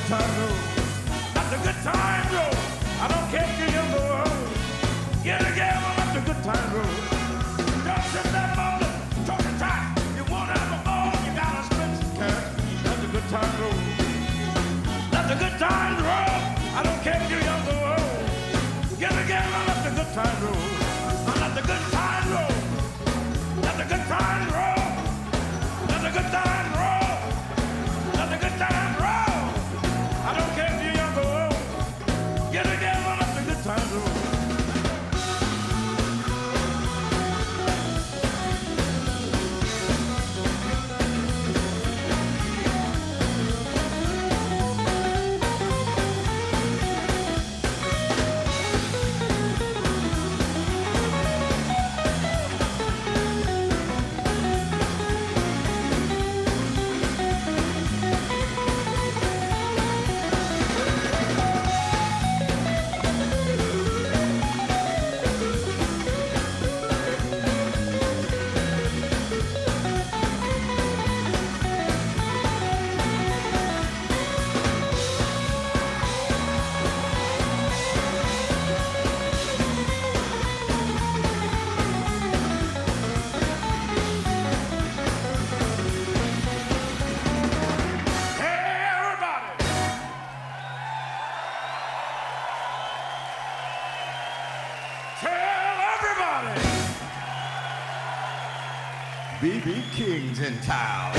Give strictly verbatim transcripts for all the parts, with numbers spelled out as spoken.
time roll. Let the good time roll. I don't care if you're young or old. Get together, let the good time roll. Don't sit there moaning, talking tight. You won't have a ball, you gotta spend some cash. Let the good time roll. Let the good times roll. I don't care if you're young or old. Get together, let the good time roll. Let the good time roll. Let the good time roll. Let the good time roll. Let the good time roll. I don't care if you're young or old. Get together, let the good time roll. B B King's in town.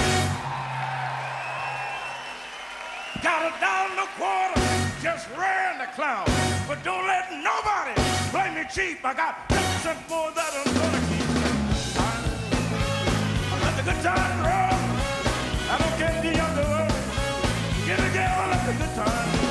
Got a dollar and a quarter, just ran the clown. But don't let nobody play me cheap. I got fifty cents more that I'm gonna keep. Let the good time roll. I don't care if you're young or old. Get together, let the good time roll.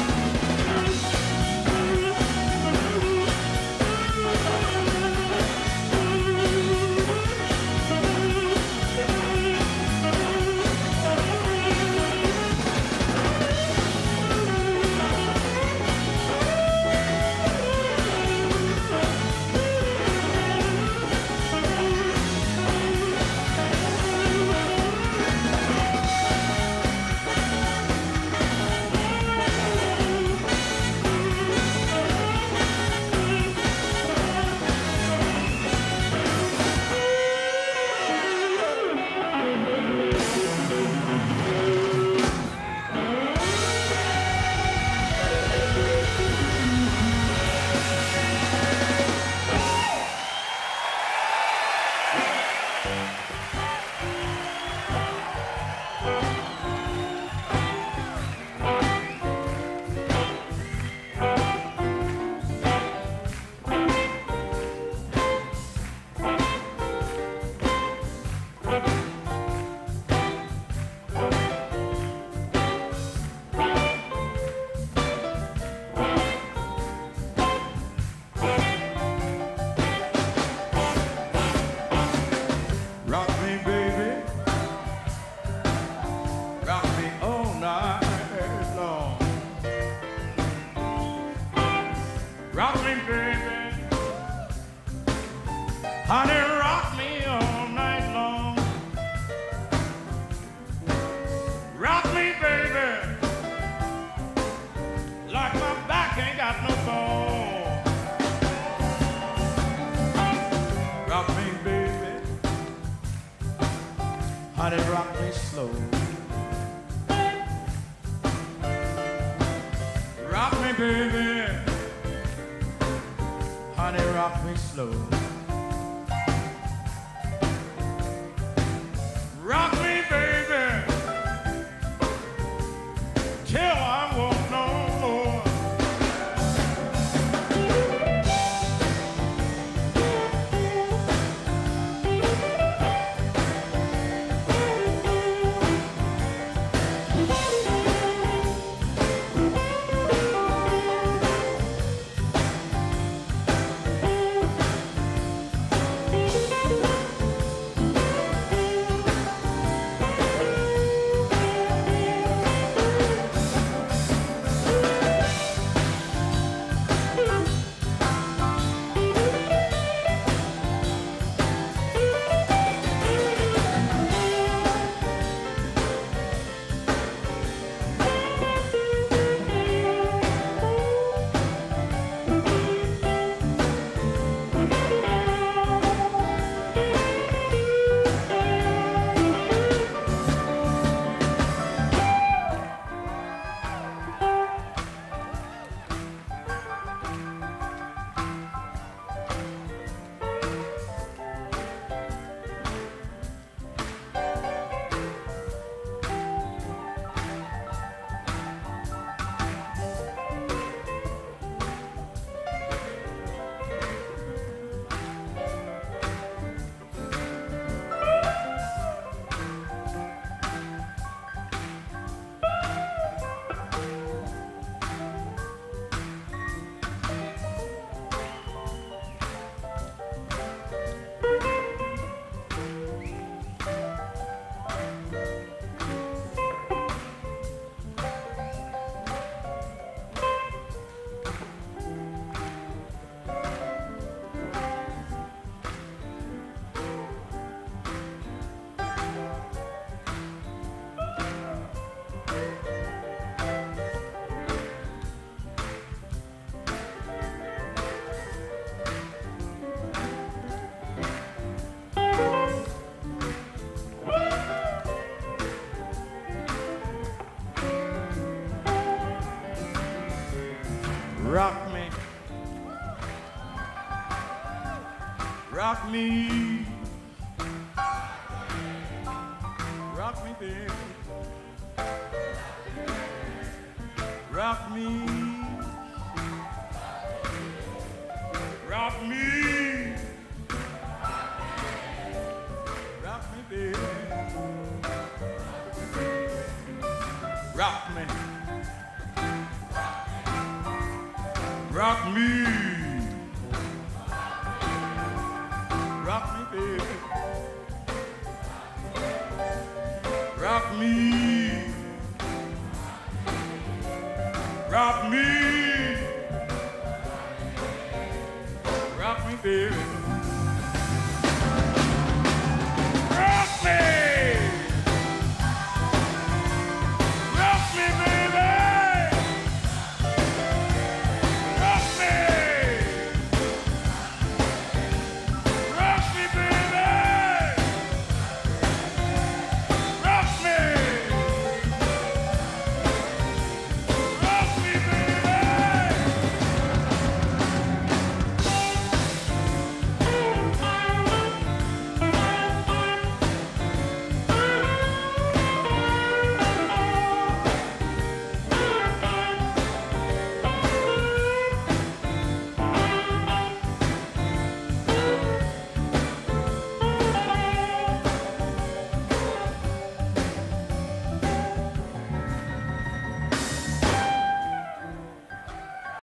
Rock me, baby. Honey, rock me all night long. Rock me, baby, like my back ain't got no bone. Rock me, baby. Honey, rock me slow. Rock me, baby. Honey, rock me slow. Rock me, baby, till I won't no more. rock me, rock me, baby, rock me, rock me, rock me, baby, rock me, rock me. Rock me, baby. Rock me. Rock me.